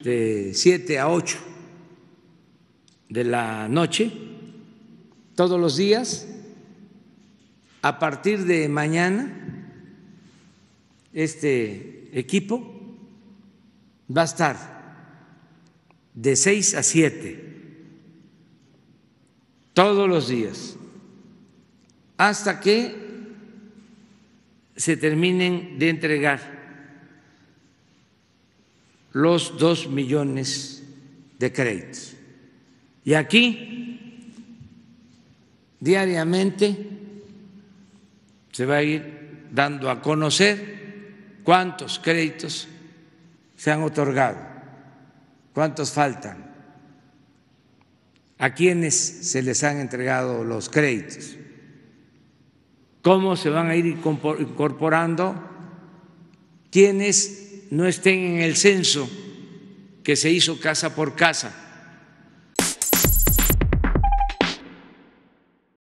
de 7 a 8 de la noche, todos los días. A partir de mañana, este equipo va a estar de 6 a 7 todos los días, hasta que se terminen de entregar los 2 millones de créditos. Y aquí, diariamente, se va a ir dando a conocer cuántos créditos se han otorgado, cuántos faltan, a quiénes se les han entregado los créditos, cómo se van a ir incorporando quienes no estén en el censo que se hizo casa por casa.